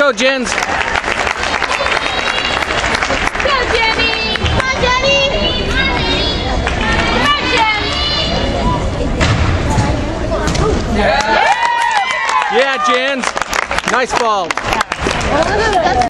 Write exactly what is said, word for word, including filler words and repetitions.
Go, Jens. Go, Jenny. Come on, Jenny. Come on, Jen. Yeah, Jens. Nice ball.